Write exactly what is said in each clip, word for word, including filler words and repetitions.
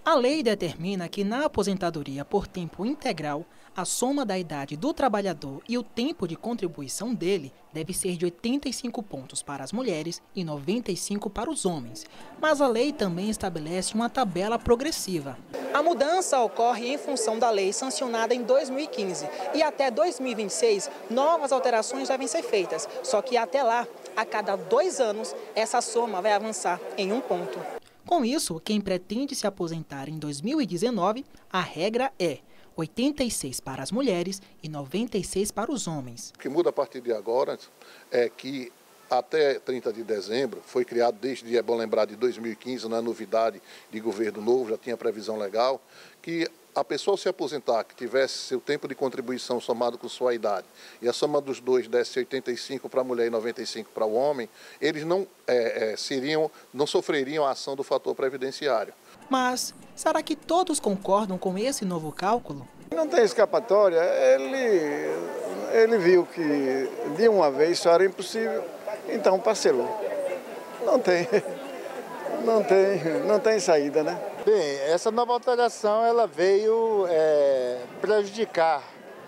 A lei determina que na aposentadoria por tempo integral, a soma da idade do trabalhador e o tempo de contribuição dele deve ser de oitenta e cinco pontos para as mulheres e noventa e cinco para os homens. Mas a lei também estabelece uma tabela progressiva. A mudança ocorre em função da lei sancionada em dois mil e quinze e até dois mil e vinte e seis novas alterações devem ser feitas. Só que até lá, a cada dois anos, essa soma vai avançar em um ponto. Com isso, quem pretende se aposentar em dois mil e dezenove, a regra é oitenta e seis para as mulheres e noventa e seis para os homens. O que muda a partir de agora é que até trinta de dezembro, foi criado desde, é bom lembrar, de dois mil e quinze, na novidade de governo novo, já tinha previsão legal, que a pessoa se aposentar, que tivesse seu tempo de contribuição somado com sua idade, e a soma dos dois desse oitenta e cinco para a mulher e noventa e cinco para o homem, eles não, é, é, seriam, não sofreriam a ação do fator previdenciário. Mas será que todos concordam com esse novo cálculo? Não tem escapatória. Ele, ele viu que de uma vez isso era impossível, então parcelou. Não tem, não tem, não tem saída, né? Bem, essa nova alteração ela veio é, prejudicar,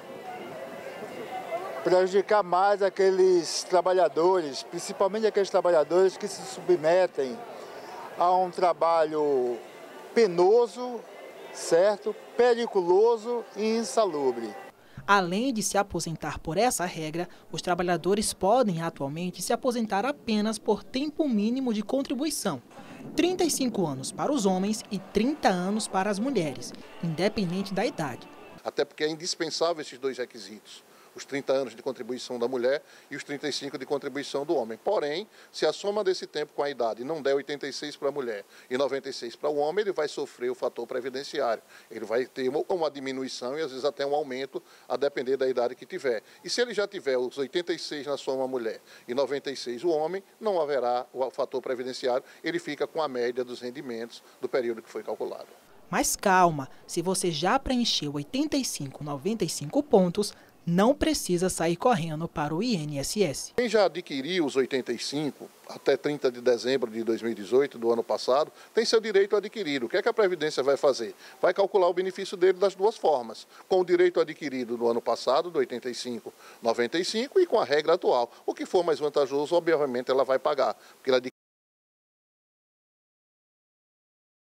prejudicar mais aqueles trabalhadores, principalmente aqueles trabalhadores que se submetem a um trabalho penoso, certo, periculoso e insalubre. Além de se aposentar por essa regra, os trabalhadores podem atualmente se aposentar apenas por tempo mínimo de contribuição. trinta e cinco anos para os homens e trinta anos para as mulheres, independente da idade. Até porque é indispensável esses dois requisitos, os trinta anos de contribuição da mulher e os trinta e cinco de contribuição do homem. Porém, se a soma desse tempo com a idade não der oitenta e seis para a mulher e noventa e seis para o homem, ele vai sofrer o fator previdenciário. Ele vai ter uma diminuição e às vezes até um aumento, a depender da idade que tiver. E se ele já tiver os oitenta e seis na soma mulher e noventa e seis o homem, não haverá o fator previdenciário, ele fica com a média dos rendimentos do período que foi calculado. Mas calma, se você já preencheu oitenta e cinco, noventa e cinco pontos, não precisa sair correndo para o I N S S. Quem já adquiriu os oitenta e cinco até trinta de dezembro de dois mil e dezoito, do ano passado, tem seu direito adquirido. O que é que a Previdência vai fazer? Vai calcular o benefício dele das duas formas, com o direito adquirido do ano passado, do oitenta e cinco, noventa e cinco, e com a regra atual. O que for mais vantajoso, obviamente, ela vai pagar, porque ela